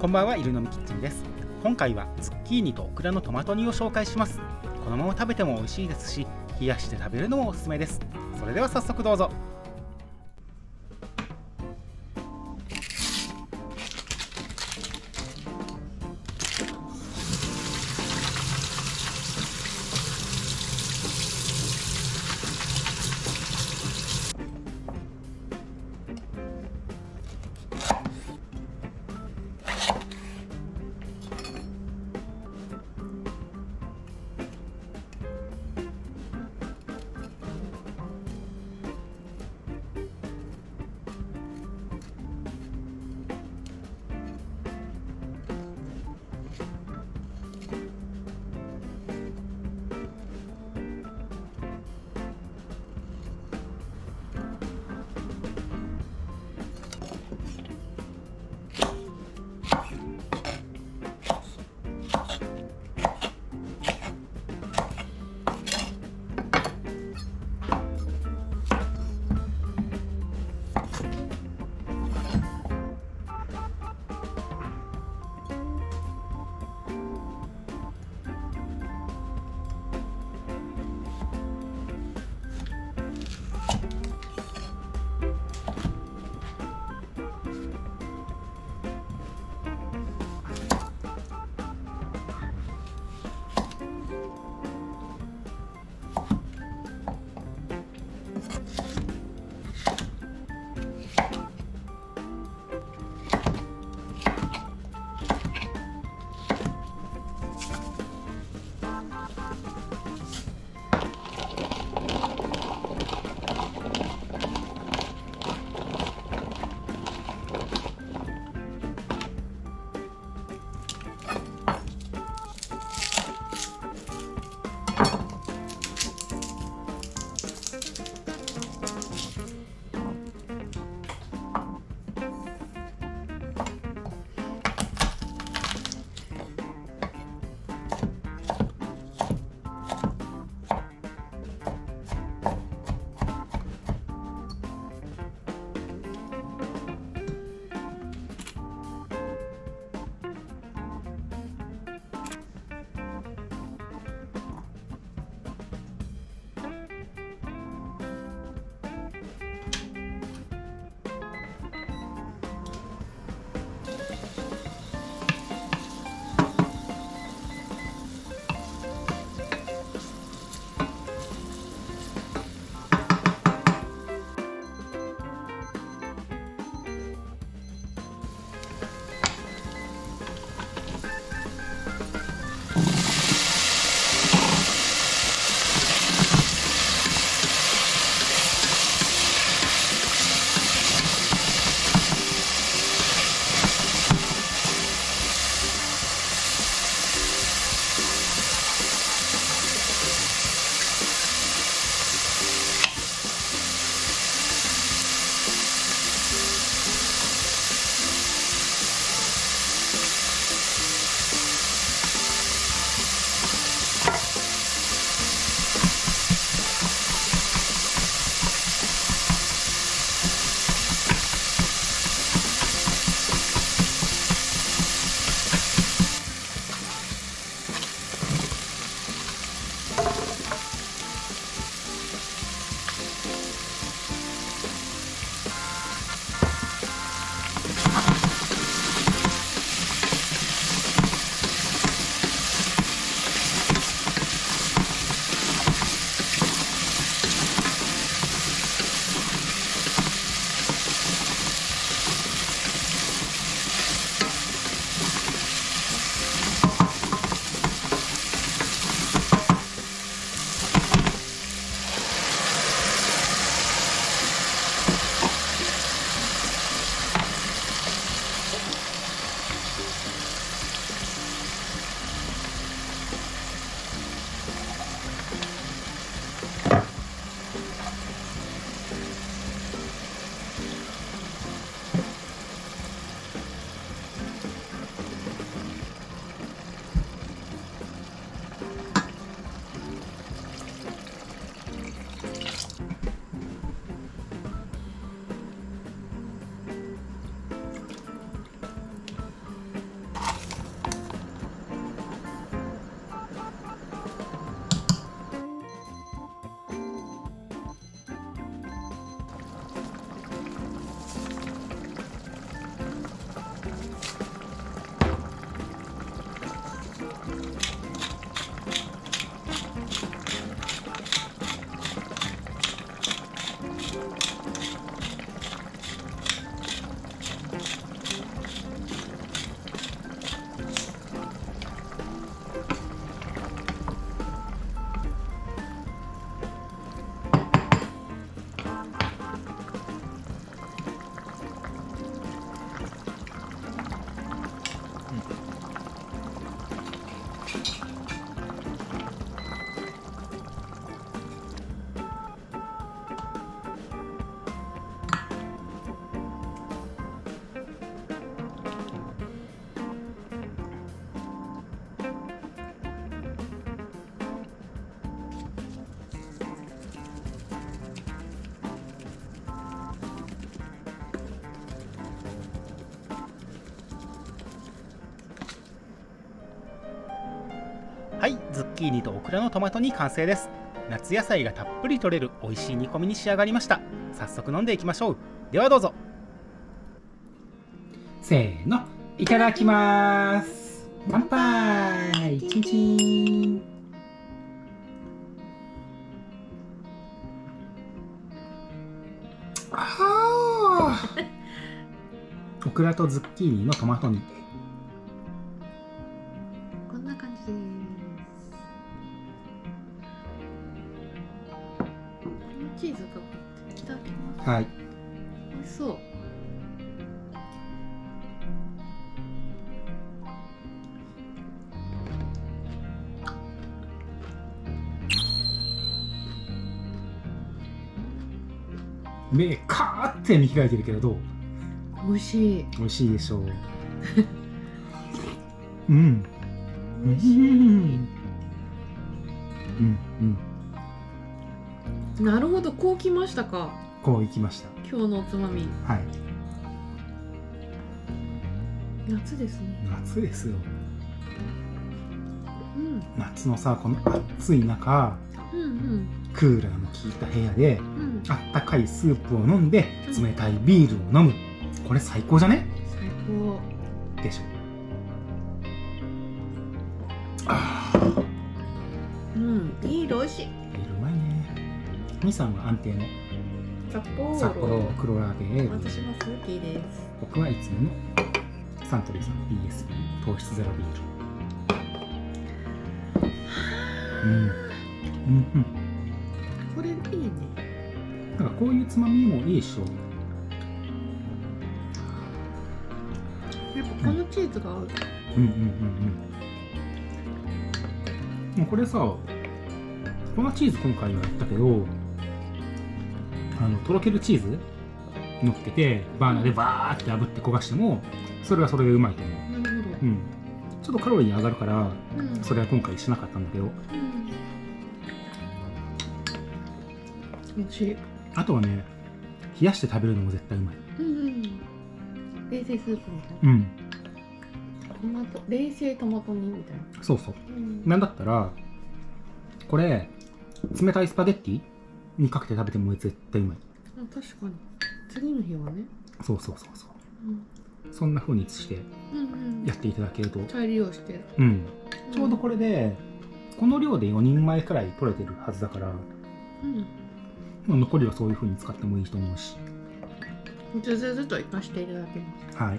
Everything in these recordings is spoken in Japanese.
こんばんは、犬のみキッチンです。今回はズッキーニとオクラのトマト煮を紹介します。このまま食べても美味しいですし、冷やして食べるのもおすすめです。それでは早速どうぞ。 ズッキーニとオクラのトマト煮完成です。夏野菜がたっぷり取れる美味しい煮込みに仕上がりました。早速飲んでいきましょう。ではどうぞ。せーの、いただきます。乾杯。チンチン。オクラとズッキーニのトマト煮。 こんな感じです。このチーズかけていただきます。 はい。 美味しそう。 目カーって見開いてるけどどう？ 美味しい。 美味しいでしょう。うん。 美味しい。なるほど、こうきましたか。 こういきました。 今日のおつまみ。 はい。 夏ですね。 夏ですよ。夏のさ、この暑い中、クーラーの効いた部屋で、あったかいスープを飲んで、冷たいビールを飲む。これ最高じゃね？ 最高でしょ。 ビール美味しい。 ビールうまいね。みさんは安定の札幌黒ラベール。 私もスーピーです。 僕はいつものサントリーさん BSB 糖質ゼロビール。 これいいね。 なんかこういうつまみもいいでしょ。 やっぱこのチーズが合う。 もうこれさ、粉チーズ今回はやったけど、とろけるチーズ乗っけてバーナーでバーって炙って焦がしてもそれはそれでうまいと思う。 なるほど。 ちょっとカロリー上がるから、それは今回しなかったんだけど、 美味しい。 あとはね、冷やして食べるのも絶対うまい。 冷製スープみたいな。トマト、冷製トマト煮みたいな。 そうそう。なんだったらこれ冷たいスパゲッティにかけて食べても絶対うまい。 確かに。次の日はね。 そう。そんな風にしてやっていただけると、 再利用して。 ちょうどこれでこの量で4人前くらい取れてるはずだから、残りはそういう風に使ってもいいと思うし。 ずっと生かしていただけます。 はい。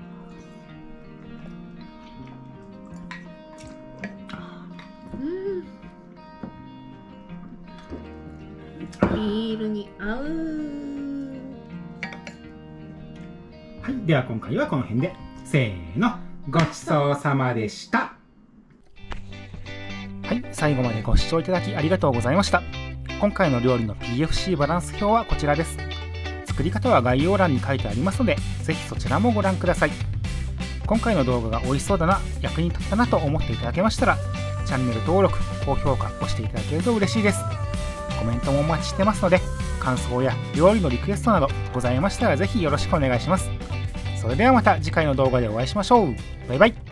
ビールに合う。 はい、では今回はこの辺で、せーの、ごちそうさまでした。はい、最後までご視聴いただきありがとうございました。今回の料理の PFC バランス表はこちらです。作り方は概要欄に書いてありますので、ぜひそちらもご覧ください。今回の動画が美味しそうだな、役に立ったなと思っていただけましたら、チャンネル登録、高評価をしていただけると嬉しいです。コメントもお待ちしてますので、感想や料理のリクエストなどございましたらぜひよろしくお願いします。それではまた次回の動画でお会いしましょう。バイバイ。